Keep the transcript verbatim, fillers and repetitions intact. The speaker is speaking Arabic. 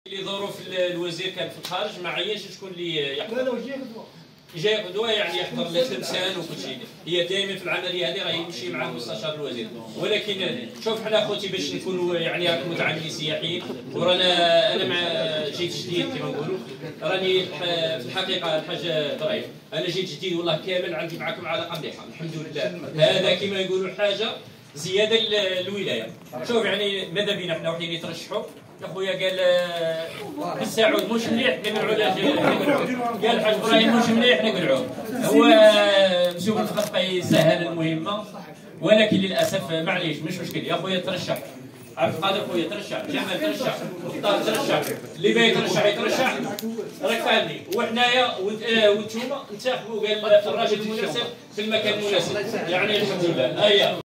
اللي ظروف الوزير كان في الخارج ما عينش شكون اللي يحضر. لا لا جاي غدوه. جاي غدوه يعني يحضر التمثال وكل شيء. هي دائما في العمليه هذه راه يمشي مع مستشار الوزير، ولكن شوف حنا خوتي باش نكونوا يعني متعلمين سياحيين، ورانا انا مع جيت جديد كما نقولوا، راني في الحقيقه الحاجه ظريف، انا جيت جديد والله كامل عندي معكم علاقه مليحه الحمد لله. هذا كما يقولوا حاجه زياده الولايه. شوف يعني ماذا بينا حنا وحدين يترشحوا يا خويا قال بالسعود مش مليح نقلعوا له قال الحاج ابراهيم مش مليح نقلعوه. هو مسؤول الخط يسهل المهمه، ولكن للاسف معليش مش مشكل يا خويا ترشح. عبد القادر خويا ترشح، جمال ترشح، طارق ترشح، اللي باغي يترشح يترشح، راك فاهمني. وحنايا وانتوما انتخبوا قال الراجل المناسب في المكان المناسب، يعني الحمد لله.